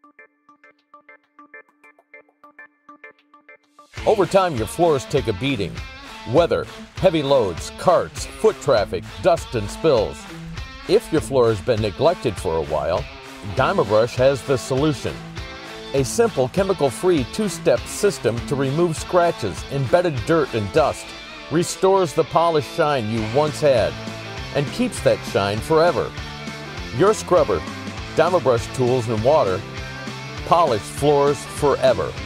Over time, your floors take a beating. Weather, heavy loads, carts, foot traffic, dust and spills. If your floor has been neglected for a while, Diamabrush has the solution. A simple chemical-free two-step system to remove scratches, embedded dirt and dust, restores the polished shine you once had, and keeps that shine forever. Your scrubber, Diamabrush tools and water, polish floors forever.